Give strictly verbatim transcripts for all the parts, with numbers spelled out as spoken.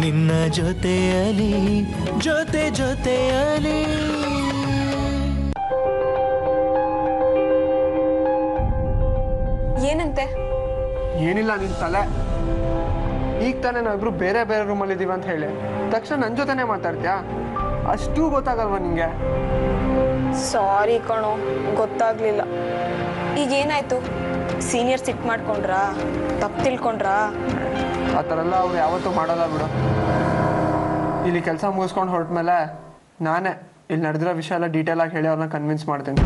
ನಿನ್ನ ಜೊತೆಯಲಿ ಜೊತೆ ಜೊತೆಯಲಿ. ಏನಂತೆ? ಏನಿಲ್ಲ ನಿನ್ ತಲೆ. ಈಗ ತಾನೇ ನಾವಿಬ್ರು ಬೇರೆ ಬೇರೆ ರೂಮಲ್ಲಿ ಇದೀವಿ ಅಂತ ಹೇಳಿ ತಕ್ಷಣ ನನ್ನ ಜೊತೆನೆ ಮಾತಾಡ್ತೀಯಾ? ಅಷ್ಟು ಗೊತ್ತಾಗಲ್ವಾ ನಿಂಗೆ? ಸಾರಿ ಕಣೋ, ಗೊತ್ತಾಗ್ಲಿಲ್ಲ. ಈಗ ಏನಾಯ್ತು? ಸೀನಿಯರ್ ಸಿಟ್ ಮಾಡ್ಕೊಂಡ್ರಾ? ತಪ್ಪು ತಿಳ್ಕೊಂಡ್ರಾ? ಆ ಥರ ಎಲ್ಲ ಅವ್ರು ಯಾವತ್ತೂ ಮಾಡೋಲ್ಲ ಬಿಡು. ಇಲ್ಲಿ ಕೆಲಸ ಮುಗಿಸ್ಕೊಂಡು ಹೊರಟ್ಮೇಲೆ ನಾನೇ ಇಲ್ಲಿ ನಡೆದಿರೋ ವಿಷಯ ಎಲ್ಲ ಡೀಟೇಲ್ ಆಗಿ ಹೇಳಿ ಅವ್ರನ್ನ ಕನ್ವಿನ್ಸ್ ಮಾಡ್ತೀನಿ.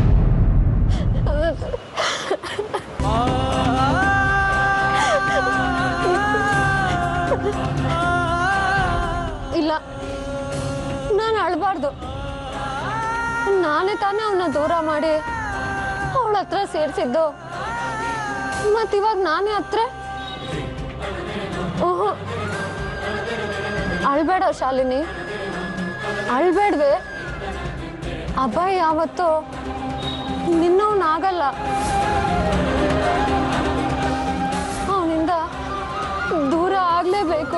ಇಲ್ಲ, ನಾನು ಅಳಬಾರ್ದು. ನಾನೇ ತಾನೇ ಅವನ್ನ ದೂರ ಮಾಡಿ ಅವಳ ಹತ್ರ ಸೇರಿಸಿದ್ದು. ಮತ್ತಿವಾಗ ನಾನೇ ಹತ್ರ ಅಳ್ಬೇಡ ಶಾಲಿನಿ, ಅಳ್ಬೇಡ್ವೆ. ಅಭಯ್ ಯಾವತ್ತೂ ನಿನ್ನವನಾಗಲ್ಲ. ಅವನಿಂದ ದೂರ ಆಗ್ಲೇಬೇಕು.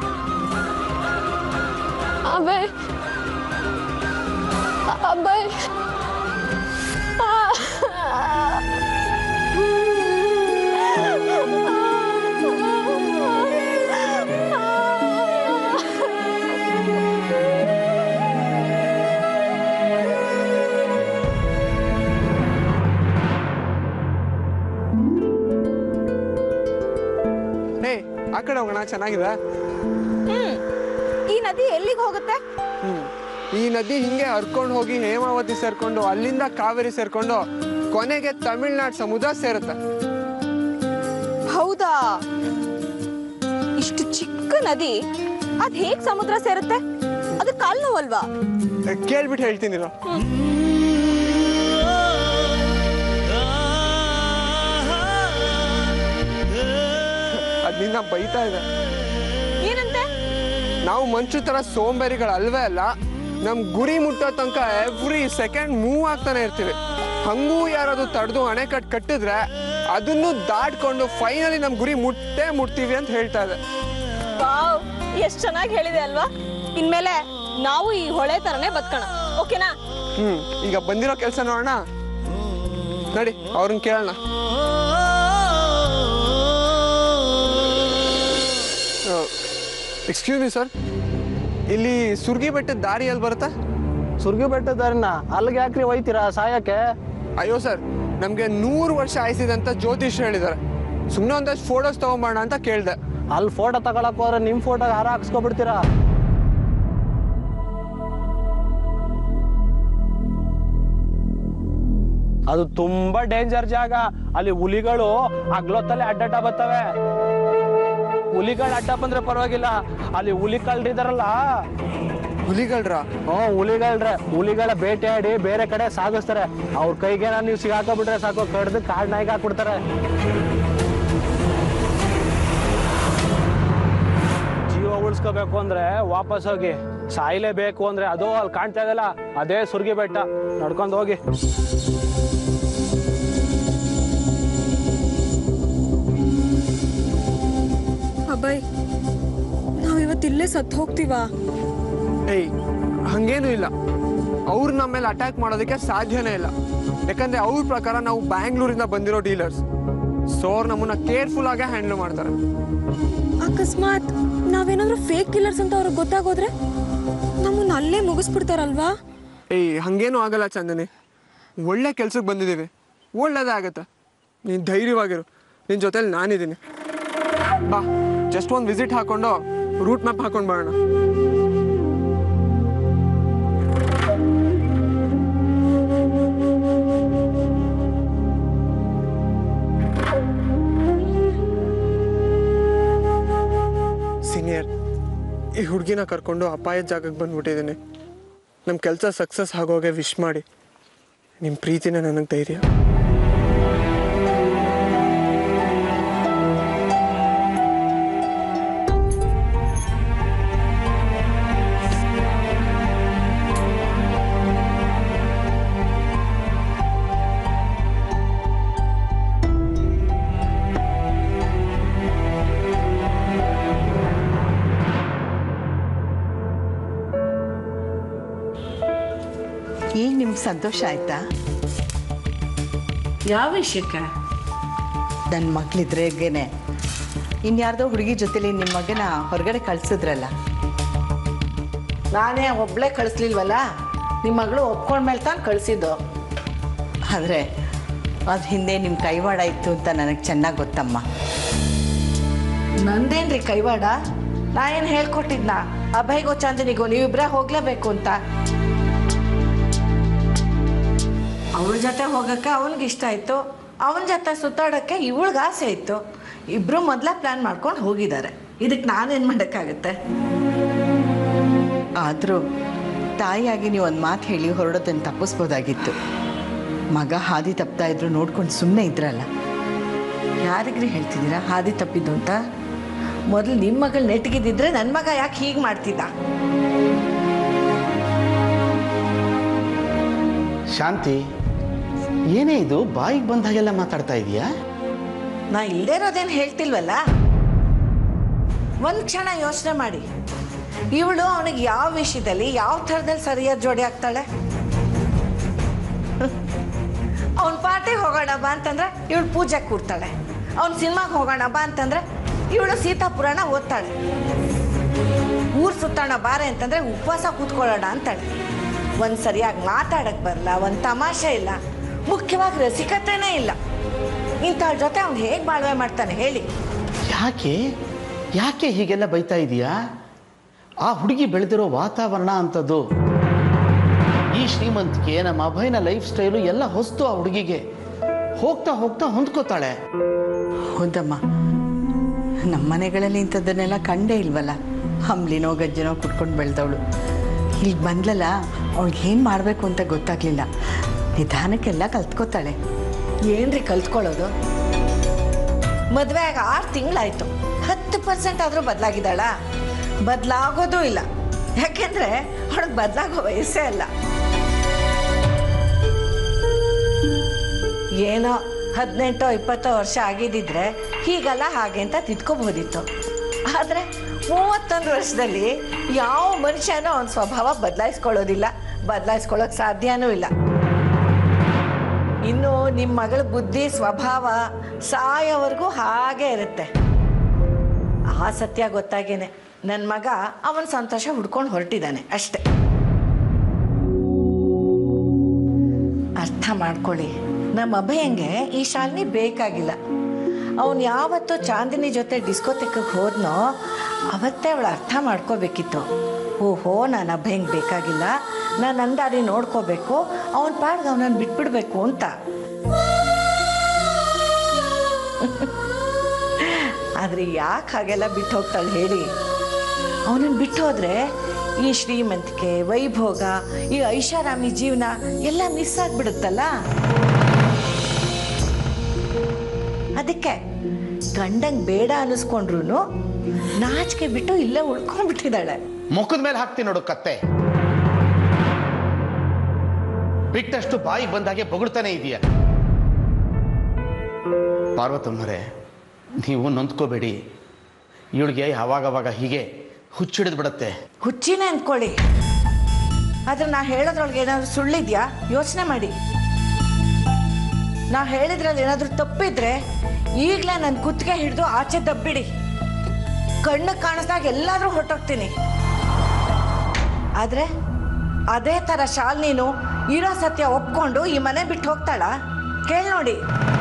ಅಭಯ್ ಅಭಯ್ ಆ ಕಡೆ ಹೋಗೋಣ, ಚೆನ್ನಾಗಿದೆ. ಹ್ಮ್ ಈ ನದಿ ಎಲ್ಲಿಗೆ ಹೋಗುತ್ತೆ? ಹ್ಮ್ ಈ ನದಿ ಹಿಂಗೆ ಹರ್ಕೊಂಡು ಹೋಗಿ ಹೇಮಾವತಿ ಸೇರ್ಕೊಂಡು ಅಲ್ಲಿಂದ ಕಾವೇರಿ ಸೇರ್ಕೊಂಡು ಕೊನೆಗೆ ತಮಿಳ್ನಾಡು ಸಮುದ್ರ ಸೇರುತ್ತೆ. ಹೌದಾ? ಇಷ್ಟು ಚಿಕ್ಕ ನದಿ ಅದ್ ಹೇಗ್ ಸಮುದ್ರ ಸೇರುತ್ತೆ? ಅದು ಕಾಲ್ ನೋವಲ್ವಾ? ಕೇಳ್ಬಿಟ್ಟು ಹೇಳ್ತೀನಿ. ಅದ್ ನಿನ್ನ ಬೈತಾ ಇದೆ. ಏನಂತೆ? ನಾವು ಮನುಷ್ಯ ತರ ಸೋಂಬೇರಿಗಳು ಅಲ್ವೇ ಅಲ್ಲ. ನಮ್ ಗುರಿ ಮುಟ್ಟೋ ತನಕ ಎವ್ರಿ ಸೆಕೆಂಡ್ ಮೂವ್ ಆಗ್ತಾನೆ ಇರ್ತೀವಿ. ಹಂಗೂ ಯಾರಾದ್ರೂ ತಡೆದು ಅಣೆಕಟ್ಟು ಕಟ್ಟಿದ್ರೆ ಅದನ್ನು ದಾಟ್ಕೊಂಡು ಫೈನಲಿ ನಮ್ ಗುರಿ ಮುಟ್ಟೇ ಮುಟ್ತೀವಿ ಅಂತ ಹೇಳ್ತಾ ಇದೆ. ವಾವ್, ಎಷ್ಟ್ ಚೆನ್ನಾಗಿ ಹೇಳಿದೆ ಅಲ್ವಾ? ಇನ್ಮೇಲೆ ನಾವು ಈ ಹೊಳೆ ತರನೇ ಬದುಕೋಣ, ಓಕೆನಾ? ಹ್ಮ್ ಈಗ ಬಂದಿರೋ ಕೆಲಸ ನೋಡೋಣ. ನಡಿ ಅವ್ರನ್ನ ಕೇಳೋಣ. ಎಕ್ಸ್ಕ್ಯೂಸ್ ಮಿ ಸರ್, ಇಲ್ಲಿ ಸುರ್ಗಿ ಬೆಟ್ಟದ ದಾರಿ ಎಲ್ಲಿ ಬರುತ್ತಾ? ಸುರ್ಗಿ ಬೆಟ್ಟದ ದಾರಿನ ಅಲ್ಲಿಗೆ ಯಾಕ್ರಿ ಒಯ್ತೀರಾ ಸಾಯಕ್ಕೆ? ಅಯ್ಯೋ ಸರ್, ನಮ್ಗೆ ನೂರು ವರ್ಷ ಆಯ್ಸಿದೆ ಅಂತ ಜ್ಯೋತಿಷ್ ಹೇಳಿದ್ದಾರೆ. ಸುಮ್ಮನೆ ಒಂದಷ್ಟು ಫೋಟೋಸ್ ತಗೊಂಬೋಣ ಅಂತ ಕೇಳಿದೆ. ಅಲ್ಲಿ ಫೋಟೋ ತಗೊಳಕ್ ಹೋದ್ರೆ ನಿಮ್ ಫೋಟೋಗೆ ಹಾರ ಹಾಕ್ಸ್ಕೊಬಿಡ್ತೀರಾ? ಅದು ತುಂಬಾ ಡೇಂಜರ್ ಜಾಗ. ಅಲ್ಲಿ ಹುಲಿಗಳು ಅಗ್ಲೊತ್ತಲ್ಲಿ ಅಡ್ಡಡ್ಡ ಬರ್ತವೆ. ಹುಲಿಗಳು ಅಡ್ಡ ಬಂದ್ರೆ ಪರವಾಗಿಲ್ಲ, ಅಲ್ಲಿ ಹುಲಿ ಕಳ್ರಿದಾರಲ್ಲ. ಹುಲಿಗಳ್ರ? ಹ್ಞೂ ಹುಲಿಗಳ್ರೆ. ಹುಲಿಗಳ ಬೇಟೆಯಾಡಿ ಬೇರೆ ಕಡೆ ಸಾಗಿಸ್ತಾರೆ. ಅವ್ರ ಕೈಗೆ ನೀವು ಸಿಗಾಕೋಬಿಟ್ರೆ ಸಾಕು, ಕಡ್ದು ಕಾಡ್ ನಾಯಿಗೆ ಹಾಕ್ಬಿಡ್ತಾರೆ. ಜೀವ ಉಳಿಸ್ಕೋಬೇಕು ಅಂದ್ರೆ ವಾಪಸ್ ಹೋಗಿ, ಸಾಯ್ಲೇಬೇಕು ಅಂದ್ರೆ ಅದು ಅಲ್ಲಿ ಕಾಣ್ತಾ ಇದಲ್ಲ, ಅದೇ ಸುರ್ಗಿ ಬೆಟ್ಟ. ನಡ್ಕೊಂಡು ಹೋಗಿ. ಅಭಯ್, ನಾವಿವತ್ತು ಇಲ್ಲೇ ಸತ್ತು ಹೋಗ್ತೀವಾ? ಏಯ್ ಹಂಗೇನು ಇಲ್ಲ. ಅವ್ರು ನಮ್ಮ ಮೇಲೆ ಅಟ್ಯಾಕ್ ಮಾಡೋದಕ್ಕೆ ಸಾಧ್ಯನೇ ಇಲ್ಲ. ಯಾಕಂದ್ರೆ ಅವ್ರ ಪ್ರಕಾರ ನಾವು ಬ್ಯಾಂಗ್ಳೂರಿಂದ ಬಂದಿರೋ ಡೀಲರ್ಸ್. ಸೊ ಅವ್ರು ನಮ್ಮನ್ನ ಕೇರ್ಫುಲ್ ಆಗೇ ಹ್ಯಾಂಡಲ್ ಮಾಡ್ತಾರೆ. ಅಕಸ್ಮಾತ್ ನಾವೇನಾದ್ರೂ ಫೇಕ್ ಕಿಲ್ಲರ್ಸ್ ಅಂತ ಅವ್ರಿಗೆ ಗೊತ್ತಾಗೋದ್ರೆ ನಮ್ಮನ್ನ ಅಲ್ಲೇ ಮುಗಿಸ್ಬಿಡ್ತಾರಲ್ವಾ? ಏಯ್ ಹಂಗೇನು ಆಗಲ್ಲ ಚಂದನಿ. ಒಳ್ಳೆ ಕೆಲ್ಸಕ್ಕೆ ಬಂದಿದ್ದೀವಿ, ಒಳ್ಳೇದೇ ಆಗತ್ತೆ. ನೀನು ಧೈರ್ಯವಾಗಿರು, ನಿನ್ನ ಜೊತೆಲಿ ನಾನಿದ್ದೀನಿ. ಬಾ, ಜಸ್ಟ್ ಒಂದು ವಿಸಿಟ್ ಹಾಕೊಂಡು ರೂಟ್ ಮ್ಯಾಪ್ ಹಾಕೊಂಡು ಬರೋಣ. ಸೀನಿಯರ್, ಈ ಹುಡುಗಿನ ಕರ್ಕೊಂಡು ಅಪಾಯದ ಜಾಗಕ್ಕೆ ಬಂದ್ಬಿಟ್ಟಿದ್ದೀನಿ. ನಮ್ಮ ಕೆಲಸ ಸಕ್ಸಸ್ ಆಗೋಗೆ ವಿಶ್ ಮಾಡಿ. ನಿಮ್ಮ ಪ್ರೀತಿನೇ ನನಗೆ ಧೈರ್ಯ. ಸಂತೋಷ ಆಯ್ತಾ? ಯಾವ ವಿಷಯಕ್ಕೆ? ನನ್ನ ಮಗಳಿದ್ರೇಗೇನೆ ಇನ್ಯಾರ್ದೋ ಹುಡುಗಿ ಜೊತೆಲಿ ನಿಮ್ಮ ಮಗನ ಹೊರಗಡೆ ಕಳ್ಸಿದ್ರಲ್ಲ. ನಾನೇ ಒಬ್ಳೇ ಕಳಿಸ್ಲಿಲ್ವಲ್ಲ, ನಿಮ್ಮ ಮಗಳು ಒಪ್ಕೊಂಡ್ಮೇಲೆ ತಾನು ಕಳಿಸಿದ್ದು. ಆದರೆ ಅದು ಹಿಂದೆ ನಿಮ್ಮ ಕೈವಾಡ ಇತ್ತು ಅಂತ ನನಗೆ ಚೆನ್ನಾಗಿ ಗೊತ್ತಮ್ಮ. ನಂದೇನ್ರಿ ಕೈವಾಡ? ನಾ ಏನು ಹೇಳ್ಕೊಟ್ಟಿದ್ನ ಅಭಯ್ಗೋ ಚಾಂದಿನಿಗೋ ನೀವಿಬ್ರೇ ಹೋಗ್ಲೇಬೇಕು ಅಂತ? ಅವಳ ಜೊತೆ ಹೋಗಕ್ಕೆ ಅವನಿಗೆ ಇಷ್ಟ ಆಯಿತು, ಅವನ ಜೊತೆ ಸುತ್ತಾಡೋಕ್ಕೆ ಇವಳಿಗೆ ಆಸೆ ಇತ್ತು. ಇಬ್ಬರು ಮೊದಲೇ ಪ್ಲ್ಯಾನ್ ಮಾಡ್ಕೊಂಡು ಹೋಗಿದ್ದಾರೆ. ಇದಕ್ಕೆ ನಾನೇನು ಮಾಡೋಕ್ಕಾಗುತ್ತೆ? ಆದರೂ ತಾಯಿಯಾಗಿ ನೀವು ಒಂದು ಮಾತು ಹೇಳಿ ಹೊರಡೋದನ್ನು ತಪ್ಪಿಸ್ಬೋದಾಗಿತ್ತು. ಮಗ ಹಾದಿ ತಪ್ತಾ ಇದ್ರು ನೋಡ್ಕೊಂಡು ಸುಮ್ಮನೆ ಇದ್ರಲ್ಲ. ಯಾರಿಗ್ರಿ ಹೇಳ್ತಿದ್ದೀರಾ ಹಾದಿ ತಪ್ಪಿದ್ದು ಅಂತ? ಮೊದಲು ನಿಮ್ಮ ಮಗಳು ನೆಟ್ಗಿದ್ದಿದ್ರೆ ನನ್ನ ಮಗ ಯಾಕೆ ಹೀಗೆ ಮಾಡ್ತಿದ್ದ? ಶಾಂತಿ, ಏನೇ ಇದು ಬಾಯಿಗೆ ಬಂದಾಗೆಲ್ಲ ಮಾತಾಡ್ತಾ ಇದೀಯಾ? ನಾ ಇಲ್ಲದೇ ಇರೋದೇನು ಹೇಳ್ತಿಲ್ವಲ್ಲ. ಒಂದು ಕ್ಷಣ ಯೋಚನೆ ಮಾಡಿ, ಇವಳು ಅವನಿಗೆ ಯಾವ ವಿಷಯದಲ್ಲಿ ಯಾವ ಥರದಲ್ಲಿ ಸರಿಯಾದ ಜೋಡಿ ಆಗ್ತಾಳೆ? ಅವನ ಪಾರ್ಟಿಗೆ ಹೋಗೋಣ ಬಾ ಅಂತಂದ್ರೆ ಇವಳು ಪೂಜೆ ಕೂರ್ತಾಳೆ. ಅವ್ನ ಸಿನಿಮಾಗೆ ಹೋಗೋಣ ಬಾ ಅಂತಂದ್ರೆ ಇವಳು ಸೀತಾ ಪುರಾಣ ಓದ್ತಾಳೆ. ಊರು ಸುತ್ತಾಣ ಬಾರೆ ಅಂತಂದ್ರೆ ಉಪವಾಸ ಕೂತ್ಕೊಳ್ಳೋಣ ಅಂತಾಳೆ. ಒಂದು ಸರಿಯಾಗಿ ಮಾತಾಡಕ್ಕೆ ಬರಲ್ಲ, ಒಂದು ತಮಾಷೆ ಇಲ್ಲ, ಮುಖ್ಯವಾಗಿ ರಸಿಕತೆನೇ ಇಲ್ಲ. ಇಂಥವ್ರ ಜೊತೆ ಅವ್ನು ಹೇಗೆ ಬಾಳ್ವೆ ಮಾಡ್ತಾನೆ ಹೇಳಿ? ಯಾಕೆ ಯಾಕೆ ಹೀಗೆಲ್ಲ ಬೈತಾ ಇದೀಯಾ? ಆ ಹುಡುಗಿ ಬೆಳೆದಿರೋ ವಾತಾವರಣ ಅಂಥದ್ದು. ಈ ಶ್ರೀಮಂತಿಕೆ, ನಮ್ಮ ಅಭಯನ ಲೈಫ್ ಸ್ಟೈಲು ಎಲ್ಲ ಹೊಸ್ತು. ಆ ಹುಡುಗಿಗೆ ಹೋಗ್ತಾ ಹೋಗ್ತಾ ಹೊಂದ್ಕೋತಾಳೆ. ಹೌದಮ್ಮ, ನಮ್ಮ ಮನೆಗಳಲ್ಲಿ ಇಂಥದ್ದನ್ನೆಲ್ಲ ಕಂಡೇ ಇಲ್ವಲ್ಲ. ಹಂಬ್ಲಿನೋ ಗಜ್ಜನೋ ಕುಟ್ಕೊಂಡು ಬೆಳೆದವಳು ಇಲ್ಲಿ ಬಂದ್ಲಲ್ಲ, ಅವಳಿಗೆ ಏನು ಮಾಡಬೇಕು ಅಂತ ಗೊತ್ತಾಗ್ಲಿಲ್ಲ. ನಿಧಾನಕ್ಕೆಲ್ಲ ಕಲ್ತ್ಕೋತಾಳೆ. ಏನ್ರಿ ಕಲ್ತ್ಕೊಳ್ಳೋದು? ಮದುವೆ ಆಗ ಆರು ತಿಂಗಳಾಯ್ತು, ಹತ್ತು ಪರ್ಸೆಂಟ್ ಆದರೂ ಬದಲಾಗಿದ್ದಾಳ? ಬದಲಾಗೋದೂ ಇಲ್ಲ. ಯಾಕೆಂದ್ರೆ ಅವಳಿಗೆ ಬದಲಾಗೋ ವಯಸ್ಸೇ ಅಲ್ಲ. ಏನೋ ಹದಿನೆಂಟೋ ಇಪ್ಪತ್ತೋ ವರ್ಷ ಆಗಿದ್ದಿದ್ರೆ ಹೀಗಲ್ಲ ಹಾಗೆ ಅಂತ ತಿದ್ಕೋಬಹುದಿತ್ತು. ಆದರೆ ಮೂವತ್ತೊಂದು ವರ್ಷದಲ್ಲಿ ಯಾವ ಮನುಷ್ಯನೂ ಅವನ ಸ್ವಭಾವ ಬದಲಾಯಿಸ್ಕೊಳ್ಳೋದಿಲ್ಲ, ಬದಲಾಯಿಸ್ಕೊಳ್ಳೋಕೆ ಸಾಧ್ಯನೂ ಇಲ್ಲ. ಇನ್ನು ನಿಮ್ಮ ಮಗಳ ಬುದ್ಧಿ ಸ್ವಭಾವ ಸಾಯೋವರೆಗೂ ಹಾಗೇ ಇರುತ್ತೆ. ಆ ಸತ್ಯ ಗೊತ್ತಾಗೇನೆ ನನ್ನ ಮಗ ಅವನ ಸಂತೋಷ ಹುಡ್ಕೊಂಡು ಹೊರಟಿದ್ದಾನೆ ಅಷ್ಟೆ. ಅರ್ಥ ಮಾಡ್ಕೊಳ್ಳಿ, ನಮ್ಮ ಅಭಯಂಗೆ ಈ ಶಾಲಿನಿ ಬೇಕಾಗಿಲ್ಲ. ಅವನು ಯಾವತ್ತೂ ಚಾಂದಿನಿ ಜೊತೆ ಡಿಸ್ಕೋತೆಕ್ಕಿಗೆ ಹೋದ್ನೋ ಅವತ್ತೇ ಅವಳು ಅರ್ಥ ಮಾಡ್ಕೋಬೇಕಿತ್ತು. ಓಹೋ, ನಾನು ಅಭಯಂಗೆ ಬೇಕಾಗಿಲ್ಲ, ನಾನು ಅಂದಾಡಿ ನೋಡ್ಕೋಬೇಕು, ಅವನ ಪಾಡ್ಗೆ ಅವನನ್ನು ಬಿಟ್ಬಿಡ್ಬೇಕು ಅಂತ. ಆದರೆ ಯಾಕೆ ಹಾಗೆಲ್ಲ ಬಿಟ್ಟು ಹೋಗ್ತಾಳೆ ಹೇಳಿ? ಅವನನ್ನು ಬಿಟ್ಟು ಹೋದರೆ ಈ ಶ್ರೀಮಂತಿಕೆ, ವೈಭೋಗ, ಈ ಐಷಾರಾಮಿ ಜೀವನ ಎಲ್ಲ ಮಿಸ್ ಆಗಿಬಿಡುತ್ತಲ್ಲ. ಅದಕ್ಕೆ ಗಂಡಂಗೆ ಬೇಡ ಅನ್ನಿಸ್ಕೊಂಡ್ರು ನಾಚಿಕೆ ಬಿಟ್ಟು ಇಲ್ಲೇ ಉಳ್ಕೊಂಡ್ಬಿಟ್ಟಿದ್ದಾಳೆ. ಮುಖದ ಮೇಲೆ ಹಾಕ್ತೀನಿ ನೋಡು ಕತ್ತೆ. ಬಿಟ್ಟಷ್ಟು ಬಾಯಿಗೆ ಬಂದಾಗೆ ಬೊಗಳ್ತಾನೆ ಇದೆಯಾ? ಪಾರ್ವತಮ್ಮರೇ, ನೀವು ನೊಂದ್ಕೋಬೇಡಿ. ಇವಳಿಗೆ ಅವಾಗವಾಗ ಹೀಗೆ ಹುಚ್ಚಿಡಿದು ಬಿಡತ್ತೆ. ಹುಚ್ಚಿನೇ ಅಂದ್ಕೊಳ್ಳಿ, ಆದ್ರೆ ನಾ ಹೇಳೋದ್ರೊಳಗೆ ಏನಾದರೂ ಸುಳ್ಳಿದ್ಯಾ ಯೋಚನೆ ಮಾಡಿ. ನಾ ಹೇಳಿದ್ರಲ್ಲಿ ಏನಾದರೂ ತಪ್ಪಿದ್ರೆ ಈಗಲೇ ನನ್ನ ಕುತ್ತಿಗೆ ಹಿಡಿದು ಆಚೆ ದಬ್ಬಿಡಿ. ಕಣ್ಣು ಕಾಣಿಸ್ದಾಗ ಎಲ್ಲಾದರೂ ಹೊರಟೋಗ್ತೀನಿ. ಆದರೆ ಅದೇ ಥರ ಶಾಲಿನಿನು ಇರೋ ಸತ್ಯ ಒಪ್ಕೊಂಡು ಈ ಮನೆ ಬಿಟ್ಟು ಹೋಗ್ತಾಳ? ಕೇಳಿ ನೋಡಿ.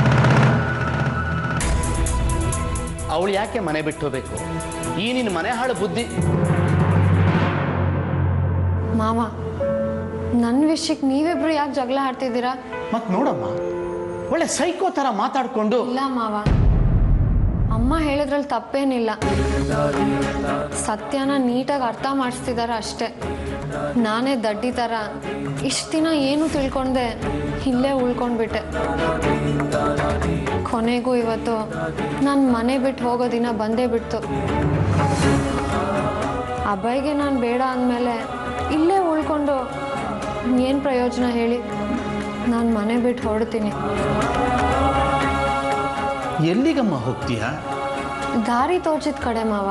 ಅವಳು ಯಾಕೆ ಮನೆ ಬಿಟ್ಟು ಹೋಗ್ಬೇಕು? ಈ ನಿನ್ನ ಮನೆ ಹಾಳು ಬುದ್ಧಿ. ಮಾವ, ನನ್ನ ವಿಷಯಕ್ಕೆ ನೀವಿಬ್ರು ಯಾಕೆ ಜಗಳ ಆಡ್ತಿದ್ದೀರಾ? ಮತ್ ನೋಡಮ್ಮ, ಒಳ್ಳೆ ಸೈಕೋ ತರ ಮಾತಾಡ್ಕೊಂಡು. ಇಲ್ಲ ಮಾವ, ಅಮ್ಮ ಹೇಳಿದ್ರಲ್ಲಿ ತಪ್ಪೇನಿಲ್ಲ. ಸತ್ಯನ ನೀಟಾಗಿ ಅರ್ಥ ಮಾಡಿಸ್ತಿದಾರ ಅಷ್ಟೇ. ನಾನೇ ದಡ್ಡಿ ಥರ ಇಷ್ಟು ದಿನ ಏನು ತಿಳ್ಕೊಂಡೆ ಇಲ್ಲೇ ಉಳ್ಕೊಂಡ್ಬಿಟ್ಟೆ. ಕೊನೆಗೂ ಇವತ್ತು ನಾನು ಮನೆ ಬಿಟ್ಟು ಹೋಗೋ ದಿನ ಬಂದೇ ಬಿಡ್ತು. ಅಭಯ್ಗೆ ನಾನು ಬೇಡ ಅಂದಮೇಲೆ ಇಲ್ಲೇ ಉಳ್ಕೊಂಡು ಏನು ಪ್ರಯೋಜನ ಹೇಳಿ? ನಾನು ಮನೆ ಬಿಟ್ಟು ಹೊರಡ್ತೀನಿ. ಎಲ್ಲಿಗಮ್ಮ ಹೋಗ್ತೀಯಾ? ದಾರಿ ತೋಚಿದ ಕಡೆ ಮಾವ.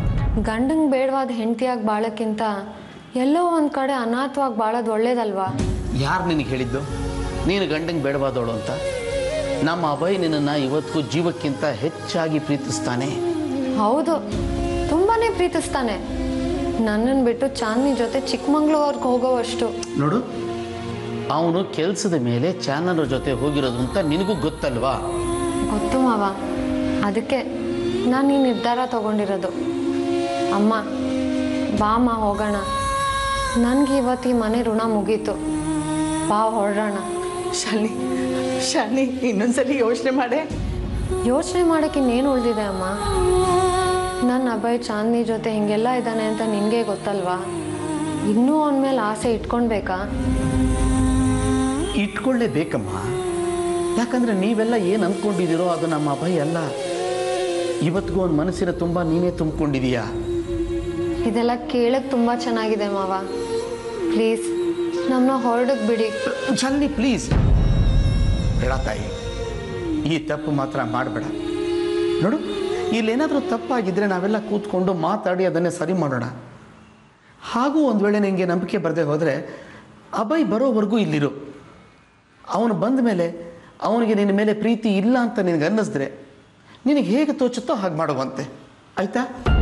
ಗಂಡಂಗೆ ಬೇಡವಾದ ಹೆಂಡತಿಯಾಗಿ ಬಾಳೋಕ್ಕಿಂತ ಎಲ್ಲೋ ಒಂದು ಕಡೆ ಅನಾಥವಾಗಿ ಬಾಳೋದು ಒಳ್ಳೇದಲ್ವಾ? ಯಾರು ನಿನಗೆ ಹೇಳಿದ್ದು ನೀನು ಗಂಡಂಗೆ ಬೇಡವಾದವಳು ಅಂತ? ನಮ್ಮ ಅಭಯ್ ನಿನ್ನನ್ನು ಇವತ್ತಿಗೂ ಜೀವಕ್ಕಿಂತ ಹೆಚ್ಚಾಗಿ ಪ್ರೀತಿಸ್ತಾನೆ. ಹೌದು, ತುಂಬಾನೇ ಪ್ರೀತಿಸ್ತಾನೆ. ನನ್ನನ್ನು ಬಿಟ್ಟು ಚಾಂದಿನಿ ಜೊತೆ ಚಿಕ್ಕಮಂಗ್ಳೂರ್ಗೆ ಹೋಗೋವಷ್ಟು. ನೋಡು, ಅವನು ಕೆಲಸದ ಮೇಲೆ ಚಾನಲ್ ಜೊತೆ ಹೋಗಿರೋದು ಅಂತ ನಿನಗೂ ಗೊತ್ತಲ್ವಾ? ಗೊತ್ತು ಮಾವ, ಅದಕ್ಕೆ ನಾನು ಈ ನಿರ್ಧಾರ ತಗೊಂಡಿರೋದು. ಅಮ್ಮ ಬಾಮ್ಮ ಹೋಗೋಣ, ನನಗೆ ಇವತ್ತು ಈ ಮನೆ ಋಣ ಮುಗೀತು. ಬಾ ಹೊರಡೋಣ. ಶಾಲಿನಿ ಶಾಲಿನಿ ಇನ್ನೊಂದ್ಸಲಿ ಯೋಚನೆ ಮಾಡೆ. ಯೋಚನೆ ಮಾಡೋಕ್ಕೆ ಇನ್ನೇನು ಉಳಿದಿದೆ ಅಮ್ಮ? ನನ್ನ ಅಭಯ್ ಚಾಂದಿನಿ ಜೊತೆ ಹಿಂಗೆಲ್ಲ ಇದ್ದಾನೆ ಅಂತ ನಿನಗೆ ಗೊತ್ತಲ್ವಾ? ಇನ್ನೂ ಅವನ ಮೇಲೆ ಆಸೆ ಇಟ್ಕೊಳ್ಬೇಕಾ? ಇಟ್ಕೊಳ್ಳೇಬೇಕಮ್ಮ. ಯಾಕಂದರೆ ನೀವೆಲ್ಲ ಏನು ಅಂದ್ಕೊಂಡಿದ್ದೀರೋ ಅದು ನಮ್ಮ ಅಭಯ್ ಅಲ್ಲ. ಇವತ್ತಿಗೂ ಒಂದು ಮನಸ್ಸಿನ ತುಂಬ ನೀನೇ ತುಂಬಿಕೊಂಡಿದೀಯಾ. ಇದೆಲ್ಲ ಕೇಳಕ್ಕೆ ತುಂಬ ಚೆನ್ನಾಗಿದೆ ಮಾವ. ಪ್ಲೀಸ್ ನಮ್ಮನ್ನ ಹೊರಡಕ್ಕೆ ಬಿಡಿ. ಶಾಲಿನಿ ಪ್ಲೀಸ್ ಬೇಡ ತಾಯಿ, ಈ ತಪ್ಪು ಮಾತ್ರ ಮಾಡಬೇಡ. ನೋಡು, ಇಲ್ಲೇನಾದರೂ ತಪ್ಪಾಗಿದ್ದರೆ ನಾವೆಲ್ಲ ಕೂತ್ಕೊಂಡು ಮಾತಾಡಿ ಅದನ್ನೇ ಸರಿ ಮಾಡೋಣ. ಹಾಗೂ ಒಂದು ವೇಳೆ ನಿನಗೆ ನಂಬಿಕೆ ಬರದೆ ಹೋದರೆ ಅಭಯ್ ಬರೋವರೆಗೂ ಇಲ್ಲಿರು. ಅವನು ಬಂದ ಮೇಲೆ ಅವನಿಗೆ ನಿನ್ನ ಮೇಲೆ ಪ್ರೀತಿ ಇಲ್ಲ ಅಂತ ನಿನಗೆ ಅನ್ನಿಸಿದ್ರೆ ನಿನಗೆ ಹೇಗೆ ತೋಚುತ್ತೋ ಹಾಗೆ ಮಾಡುವಂತೆ, ಆಯಿತಾ?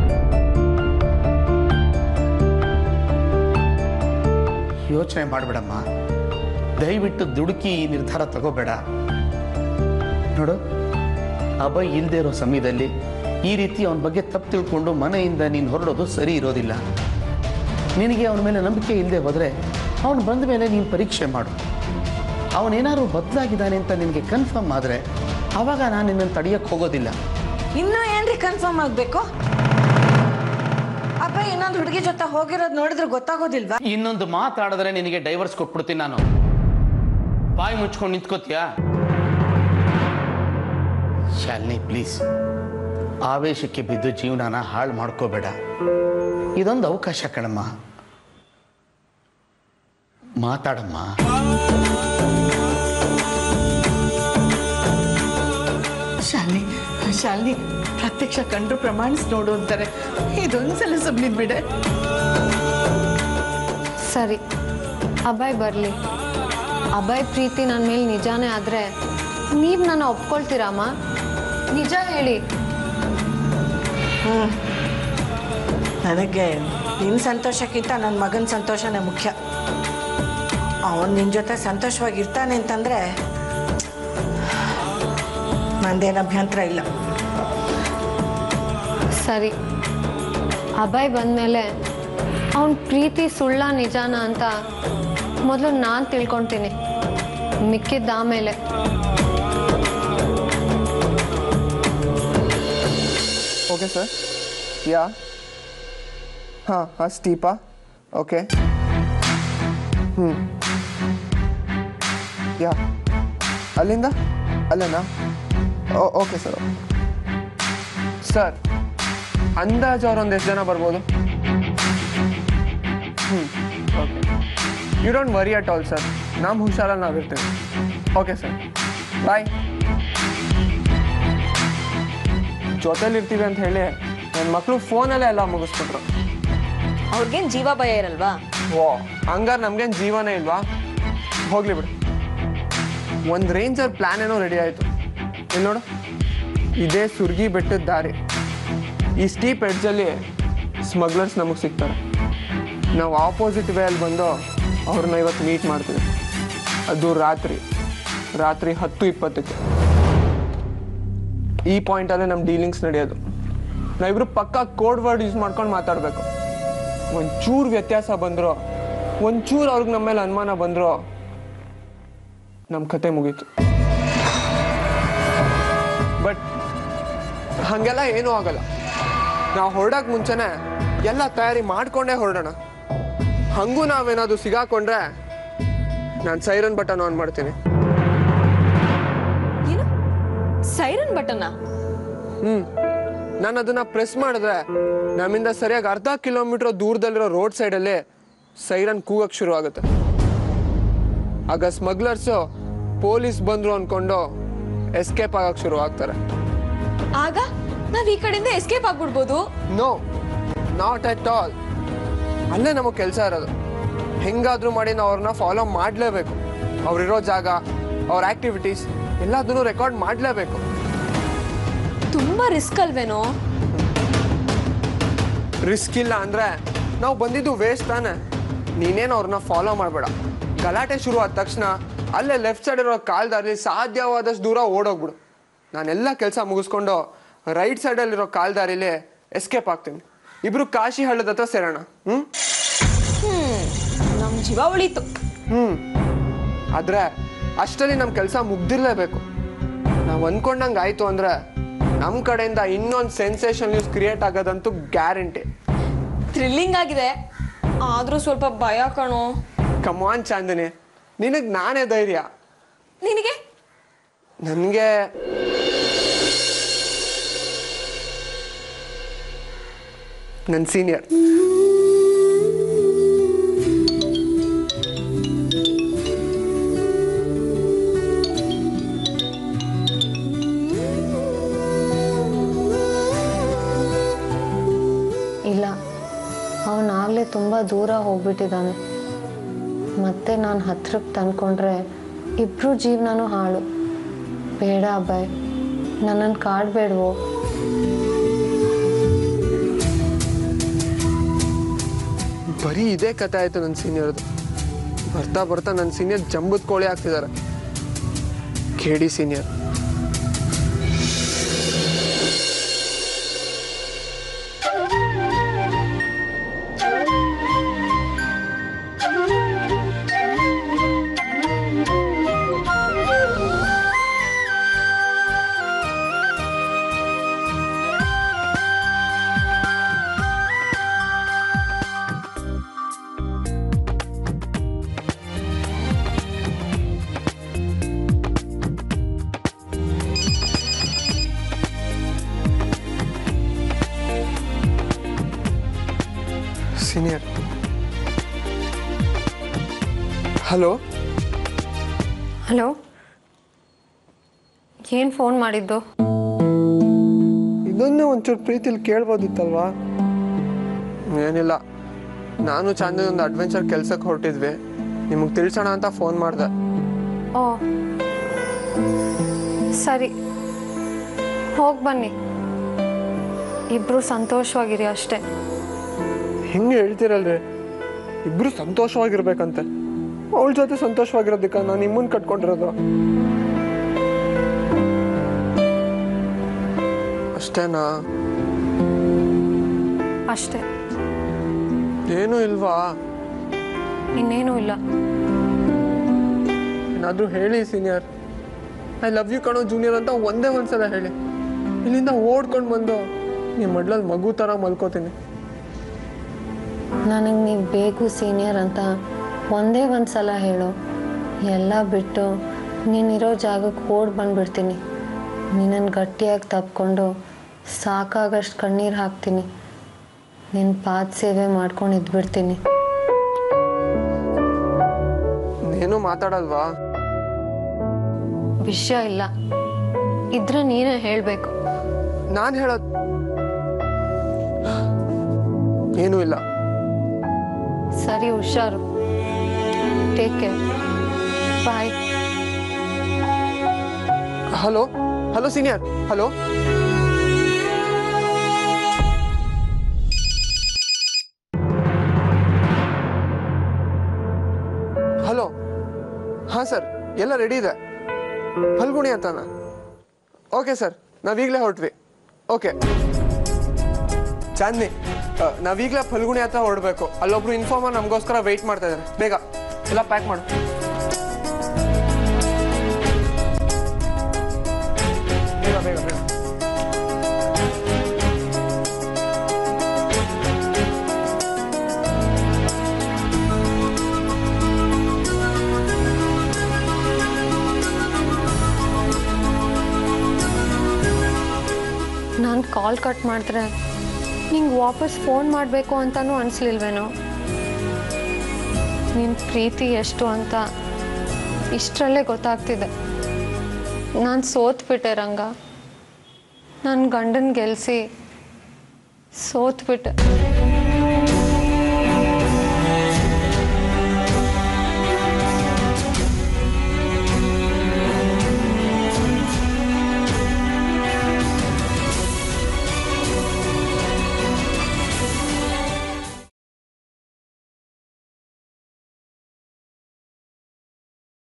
ಯೋಚನೆ ಮಾಡಬೇಡಮ್ಮ, ದಯವಿಟ್ಟು ದುಡುಕಿ ಈ ನಿರ್ಧಾರ ತಗೋಬೇಡ. ನೋಡು, ಅಭಯ್ ಇಲ್ಲದೆ ಇರೋ ಸಮಯದಲ್ಲಿ ಈ ರೀತಿ ಅವನ ಬಗ್ಗೆ ತಪ್ಪು ತಿಳ್ಕೊಂಡು ಮನೆಯಿಂದ ನೀನು ಹೊರಡೋದು ಸರಿ ಇರೋದಿಲ್ಲ. ನಿನಗೆ ಅವನ ಮೇಲೆ ನಂಬಿಕೆ ಇಲ್ಲದೆ ಹೋದರೆ ಅವನು ಬಂದ ಮೇಲೆ ನೀನು ಪರೀಕ್ಷೆ ಮಾಡು. ಅವನೇನಾದ್ರು ಬದಲಾಗಿದ್ದಾನೆ ಅಂತ ನಿನಗೆ ಕನ್ಫರ್ಮ್ ಆದರೆ ಆವಾಗ ನಾನು ನಿನ್ನನ್ನು ತಡೆಯೋಕ್ಕೆ ಹೋಗೋದಿಲ್ಲ. ಇನ್ನೂ ಏನ್ರಿ ಕನ್ಫರ್ಮ್ ಆಗಬೇಕು? ಅಪ್ಪ ಇನ್ನೊಂದು ಹುಡುಗಿ ಜೊತೆ ಹೋಗಿರೋದು ನೋಡಿದ್ರೆ ಗೊತ್ತಾಗೋದಿಲ್ವಾ? ಇನ್ನೊಂದು ಮಾತಾಡಿದ್ರೆ ನಿನಗೆ ಡೈವರ್ಸ್ ಕೊಟ್ಬಿಡ್ತೀನಿ ನಾನು. ಬಾಯಿ ಮುಚ್ಕೊಂಡು ನಿಂತ್ಕೋತೀಯಾ? ಶಾಲಿನಿ ಪ್ಲೀಸ್, ಆವೇಶಕ್ಕೆ ಬಿದ್ದು ಜೀವನನ ಹಾಳು ಮಾಡ್ಕೋಬೇಡ. ಇದೊಂದು ಅವಕಾಶ ಕಣಮ್ಮ, ಮಾತಾಡಮ್ಮ. ಶಾಲಿನಿ ಶಾಲಿನಿ ಪ್ರತ್ಯಕ್ಷ ಕಂಡ್ರು ಪ್ರಮಾಣಿಸಿ ನೋಡು ಅಂತಾರೆ. ಇದೊಂದ್ಸಲ ಸುಮ್ಮನೆ ಬಿಡೆ. ಸರಿ, ಅಭಯ್ ಬರಲಿ. ಅಭಯ್ ಪ್ರೀತಿ ನನ್ನ ಮೇಲೆ ನಿಜಾನೇ ಆದರೆ ನೀವು ನನ್ನ ಒಪ್ಕೊಳ್ತೀರಮ್ಮ? ನಿಜ ಹೇಳಿ. ಹ್ಞೂ ನನಗೆ ನಿನ್ನ ಸಂತೋಷಕ್ಕಿಂತ ನನ್ನ ಮಗನ ಸಂತೋಷನೇ ಮುಖ್ಯ. ಅವನು ನಿನ್ನ ಜೊತೆ ಸಂತೋಷವಾಗಿರ್ತಾನೆ ಅಂತಂದರೆ ನಂದೇನು ಅಭ್ಯಂತರ ಇಲ್ಲ. ಸರಿ, ಅಭಯ್ ಬಂದಮೇಲೆ ಅವನ ಪ್ರೀತಿ ಸುಳ್ಳ ನಿಜಾನ ಅಂತ ಮೊದಲು ನಾನು ತಿಳ್ಕೊತೀನಿ, ಮಿಕ್ಕಿದ್ದ ಆಮೇಲೆ. Okay sir. ಯಾ ಹಾಂ ಹಾಂ ಸ್ಟೀಪಾ. ಓಕೆ. ಹ್ಞೂ ಯಾ ಅಲ್ಲಿಂದ ಅಲ್ಲೇನಾ? Oh okay sir. ಸರ್ ಅಂದಾಜು ಅವ್ರು ಒಂದು ಎಷ್ಟು ಜನ ಬರ್ಬೋದು? ಹ್ಞೂ okay. You don't worry at all sir, ನಮ್ಮ ಹುಷಾರಲ್ಲಿ ನಾವಿರ್ತೀವಿ. ಓಕೆ ಸರ್, ಬಾಯ್. ಜೊತೆಲಿರ್ತೀವಿ ಅಂತ ಹೇಳಿ ನನ್ನ ಮಕ್ಕಳು ಫೋನಲ್ಲೇ ಎಲ್ಲ ಮುಗಿಸ್ಬಿಟ್ರು. ಅವ್ರಿಗೇನು ಜೀವ ಭಯ ಇರಲ್ವಾ? ಓ ಹಂಗಾರೆ ನಮ್ಗೇನು ಜೀವನೇ ಇಲ್ವಾ? ಹೋಗ್ಲಿ ಬಿಡು. ಒಂದು ರೇಂಜರ್ ಪ್ಲ್ಯಾನ್ ಏನೋ ರೆಡಿ ಆಯಿತು. ಇಲ್ಲಿ ನೋಡು, ಇದೇ ಸುರ್ಗಿ ಬೆಟ್ಟದ ದಾರಿ. ಈ ಸ್ಟೀಪ್ ಎಡ್ಜಲ್ಲಿ ಸ್ಮಗ್ಲರ್ಸ್ ನಮಗೆ ಸಿಗ್ತಾರೆ. ನಾವು ಆಪೋಸಿಟ್ ವೇ ಅಲ್ಲಿ ಬಂದು ಅವ್ರನ್ನ ಇವತ್ತು ಮೀಟ್ ಮಾಡ್ತೀವಿ. ಅದು ರಾತ್ರಿ ರಾತ್ರಿ ಹತ್ತು ಇಪ್ಪತ್ತಕ್ಕೆ. ಈ ಪಾಯಿಂಟಲ್ಲೇ ನಮ್ಮ ಡೀಲಿಂಗ್ಸ್ ನಡೆಯೋದು. ನಾವಿಬ್ರು ಪಕ್ಕಾ ಕೋಡ್ ವರ್ಡ್ ಯೂಸ್ ಮಾಡ್ಕೊಂಡು ಮಾತಾಡಬೇಕು. ಒಂಚೂರು ವ್ಯತ್ಯಾಸ ಬಂದರೂ, ಒಂಚೂರು ಅವ್ರಿಗೆ ನಮ್ಮ ಮೇಲೆ ಅನುಮಾನ ಬಂದರೂ ನಮ್ಮ ಕತೆ ಮುಗೀತು. ಬಟ್ ಹಾಗೆಲ್ಲ ಏನೂ ಆಗಲ್ಲ. ನಾವು ಹೊರಡೋಕೆ ಮುಂಚೆನೇ ಎಲ್ಲ ತಯಾರಿ ಮಾಡಿಕೊಂಡೇ ಹೊರಡೋಣ. ಹಂಗೂ ನಾವೇನಾದ್ರು ಸಿಗಾಕೊಂಡ್ರೆ ನಾನು ಸೈರನ್ ಬಟನ್ ಆನ್ ಮಾಡ್ತೀನಿ. ಏನು ಸೈರನ್ ಬಟನ್ನ? ಹ್ಞೂ ನಾನು ಅದನ್ನು ಪ್ರೆಸ್ ಮಾಡಿದ್ರೆ ನಮ್ಮಿಂದ ಸರಿಯಾಗಿ ಅರ್ಧ ಕಿಲೋಮೀಟರ್ ದೂರದಲ್ಲಿರೋ ರೋಡ್ ಸೈಡಲ್ಲಿ ಸೈರನ್ ಕೂಗಕ್ಕೆ ಶುರು ಆಗುತ್ತೆ. ಆಗ ಸ್ಮಗ್ಲರ್ಸು ಪೊಲೀಸ್ ಬಂದರು ಅಂದ್ಕೊಂಡು ಎಸ್ಕೇಪ್ ಆಗಕ್ಕೆ ಶುರು ಆಗ್ತಾರೆ. ಆಗ ನಾವ್ ಈ ಕಡೆಯಿಂದ ಎಸ್ಕೇಪ್ ಆಗ್ಬಿಡ್ಬೋದು? No, not at all. ಅಲ್ಲೇ ನಮಗೆ ಕೆಲಸ ಇರೋದು. ಹೆಂಗಾದ್ರೂ ಮಾಡಿ ನಾವು ಅವ್ರನ್ನ ಫಾಲೋ ಮಾಡಲೇಬೇಕು. ಅವ್ರಿರೋ ಜಾಗ, ಅವ್ರ ಆಕ್ಟಿವಿಟೀಸ್ ಎಲ್ಲದನ್ನು ರೆಕಾರ್ಡ್ ಮಾಡಲೇಬೇಕು. ತುಂಬಾ ರಿಸ್ಕ್ ಅಲ್ವೇನೋ? ರಿಸ್ಕ್ ಇಲ್ಲ ಅಂದ್ರೆ ನಾವು ಬಂದಿದ್ದು ವೇಸ್ಟ್ ತಾನೆ. ನೀನೇನು ಅವ್ರನ್ನ ಫಾಲೋ ಮಾಡಬೇಡ. ಗಲಾಟೆ ಶುರು ಆದ ತಕ್ಷಣ ಅಲ್ಲೇ ಲೆಫ್ಟ್ ಸೈಡ್ ಇರೋ ಕಾಲ್ದಾರಿ ಸಾಧ್ಯವಾದಷ್ಟು ದೂರ ಓಡೋಗ್ಬಿಡು. ನಾನೆಲ್ಲ ಕೆಲಸ ಮುಗಿಸ್ಕೊಂಡು ರೈಟ್ ಸೈಡಲ್ಲಿರೋ ಕಾಲ್ದಾರಿಲಿ ಎಸ್ಕೇಪ್ ಆಗ್ತೀನಿ. ಇಬ್ರು ಕಾಶಿ ಹಳ್ಳದ ಹತ್ರ ಸೇರೋಣ. ಹ್ಮ್ ನಮ್ ಜೀವ ಉಳಿತು. ಹ್ಮ್ ಆದ್ರೆ ಅಷ್ಟರಲ್ಲಿ ನಮ್ಮ ಕೆಲಸ ಮುಗ್ದಿರ್ಲೇಬೇಕು. ನಾವು ಅನ್ಕೊಂಡಂಗೆ ಆಯ್ತು ಅಂದ್ರೆ ನಮ್ಮ ಕಡೆಯಿಂದ ಇನ್ನೊಂದು ಸೆನ್ಸೇಷನ್ ನ್ಯೂಸ್ ಕ್ರಿಯೇಟ್ ಆಗೋದಂತೂ ಗ್ಯಾರಂಟಿ. ಥ್ರಿಲ್ಲಿಂಗ್ ಆಗಿದೆ, ಆದ್ರೂ ಸ್ವಲ್ಪ ಭಯ ಕಣೋ. ಕಮಾನ್ ಚಾಂದಿನಿ, ನಿನಗೆ ನಾನೇ ಧೈರ್ಯ. ನಿನಗೆ? ನನಗೆ ನನ್ನ ಸೀನಿಯರ್. ಇಲ್ಲ, ಅವನಾಗಲೇ ತುಂಬ ದೂರ ಹೋಗ್ಬಿಟ್ಟಿದ್ದಾನೆ. ಮತ್ತೆ ನಾನು ಹತ್ರಕ್ಕೆ ತಂದ್ಕೊಂಡ್ರೆ ಇಬ್ಬರು ಜೀವನನೂ ಹಾಳು. ಬೇಡ ಅಬ್ಬಾಯ್, ನನ್ನನ್ನು ಕಾಡಬೇಡ್ವೋ. ಬರೀ ಇದೇ ಕಥೆ ಆಯ್ತು ನನ್ನ ಸೀನಿಯರ್ದು. ಬರ್ತಾ ಬರ್ತಾ ನನ್ನ ಸೀನಿಯರ್ ಜಂಬದ ಕೋಳಿ ಆಗ್ತಿದ್ದಾರೆ. ಕೇಡಿ ಸೀನಿಯರ್. ಸೀನಿಯರ್. ಹಲೋ ಹಲೋ, ಏನು ಫೋನ್ ಮಾಡಿದ್ದು? ಇದನ್ನೇ ಒಂಚೂರು ಪ್ರೀತಿಲಿ ಕೇಳ್ಬೋದಿತ್ತಲ್ವಾ? ಏನಿಲ್ಲ, ನಾನು ಚಾಂದಿನಿ ಒಂದು ಅಡ್ವೆಂಚರ್ ಕೆಲ್ಸಕ್ಕೆ ಹೊರಟಿದ್ವಿ. ನಿಮಗೆ ತಿಳಿಸೋಣ ಅಂತ ಫೋನ್ ಮಾಡಿದೆ. ಓ ಸರಿ, ಹೋಗಿ ಬನ್ನಿ. ಇಬ್ಬರು ಸಂತೋಷವಾಗಿರಿ ಅಷ್ಟೇ. ಹಿಂಗೆ ಹೇಳ್ತೀರಲ್ರಿ, ಇಬ್ರು ಸಂತೋಷವಾಗಿರ್ಬೇಕಂತೆ. ಅವಳ ಜೊತೆ ಸಂತೋಷವಾಗಿರೋದಕ್ಕೆ ನಾನು ನಿಮ್ಮನ್ನ ಕಟ್ಕೊಂಡಿರೋದು ಅಷ್ಟೇನಾ? ಅಷ್ಟೇ, ಏನೂ ಇಲ್ವಾ? ಇನ್ನೇನೂ ಇಲ್ಲ. ಏನಾದರೂ ಹೇಳಿ ಸೀನಿಯರ್. ಐ ಲವ್ ಯು ಕಣೋ ಜೂನಿಯರ್ ಅಂತ ಒಂದೇ ಒಂದ್ಸಲ ಹೇಳಿ. ಇಲ್ಲಿಂದ ಓಡ್ಕೊಂಡು ಬಂದು ನಿಮ್ಮ ಮಡ್ಲಲ್ಲಿ ಮಗು ಥರ ಮಲ್ಕೋತೀನಿ. ನನಗೆ ನೀವು ಬೇಕು ಸೀನಿಯರ್ ಅಂತ ಒಂದೇ ಒಂದು ಸಲ ಹೇಳು. ಎಲ್ಲ ಬಿಟ್ಟು ನೀನಿರೋ ಜಾಗಕ್ಕೆ ಓಡಿ ಬಂದುಬಿಡ್ತೀನಿ. ನಿನ್ನನ್ನು ಗಟ್ಟಿಯಾಗಿ ತಪ್ಕೊಂಡು ಸಾಕಾಗಷ್ಟು ಕಣ್ಣೀರು ಹಾಕ್ತೀನಿ. ನಿನ್ನ ಪಾದ ಸೇವೆ ಮಾಡ್ಕೊಂಡು ಇದ್ಬಿಡ್ತೀನಿ. ನೀನು ಮಾತಾಡಲ್ವಾ? ವಿಷಯ ಇಲ್ಲ, ಇದ್ರೆ ನೀನೇ ಹೇಳಬೇಕು. ನಾನು ಹೇಳೋದು ಏನೂ ಇಲ್ಲ. ಸರಿ, ಹುಷಾರು. Take care. Bye. Hello hello senior. Hello hello ಹಾಂ ಸರ್, ಎಲ್ಲ ರೆಡಿ ಇದೆ. ಫಲ್ಗುಣಿ ಅಂತಾನ? ಓಕೆ ಸರ್, ನಾವೀಗಲೇ ಹೊರಟ್ವಿ. ಓಕೆ ಚಾಂದಿನಿ, ನಾವೀಗಲೇ ಫಲ್ಗುಣಿ ಹತ್ರ ಹೊರಡಬೇಕು. ಅಲ್ಲೊಬ್ರು ಇನ್ಫಾರ್ಮರ್ ನಮಗೋಸ್ಕರ ವೆಯ್ಟ್ ಮಾಡ್ತಾ ಇದ್ದಾರೆ. ಬೇಗ ಎಲ್ಲ ಪ್ಯಾಕ್ ಮಾಡು. ಬೇಗ ಬೇಗ ಬೇಗ. ನಾನು ಕಾಲ್ ಕಟ್ ಮಾಡಿದ್ರೆ ನಿಂಗೆ ವಾಪಸ್ ಫೋನ್ ಮಾಡಬೇಕು ಅಂತಲೂ ಅನಿಸ್ಲಿಲ್ವೇನೋ? ನಿನ್ನ ಪ್ರೀತಿ ಎಷ್ಟು ಅಂತ ಇಷ್ಟರಲ್ಲೇ ಗೊತ್ತಾಗ್ತಿದೆ. ನಾನು ಸೋತ್ಬಿಟ್ಟೆ ರಂಗ. ನನ್ನ ಗಂಡನ ಗೆಲ್ಲಿಸಿ ಸೋತ್ಬಿಟ್ಟೆ.